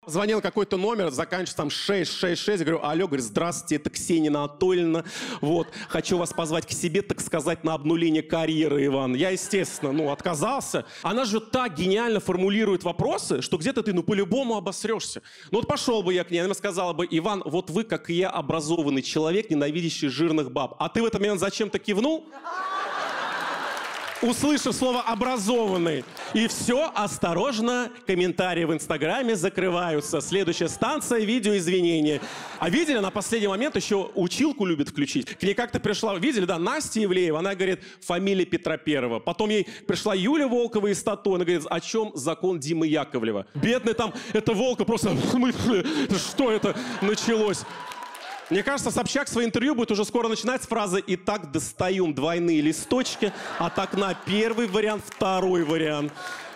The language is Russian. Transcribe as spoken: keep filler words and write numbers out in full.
Звонил какой-то номер, заканчивается там шесть шесть шесть. Говорю, алло, говорю, здравствуйте, это Ксения Анатольевна. Вот, хочу вас позвать к себе, так сказать, на обнуление карьеры, Иван. Я, естественно, ну, отказался. Она же так гениально формулирует вопросы, что где-то ты, ну, по-любому обосрешься. Ну, вот пошел бы я к ней, она мне сказала бы, Иван, вот вы, как и я, образованный человек, ненавидящий жирных баб. А ты в этот момент зачем-то кивнул? Услышав слово «образованный». И все, осторожно, комментарии в Инстаграме закрываются. Следующая станция — видеоизвинения. А видели, на последний момент еще училку любит включить. К ней как-то пришла, видели, да, Настя Ивлеева, она говорит, фамилия Петра Первого. Потом ей пришла Юля Волкова из Тато, она говорит, о чем закон Димы Яковлева? Бедный там, это Волка просто, что это началось? Мне кажется, Собчак свое интервью будет уже скоро начинать с фразы «Итак, достаем двойные листочки от окна, первый вариант, второй вариант».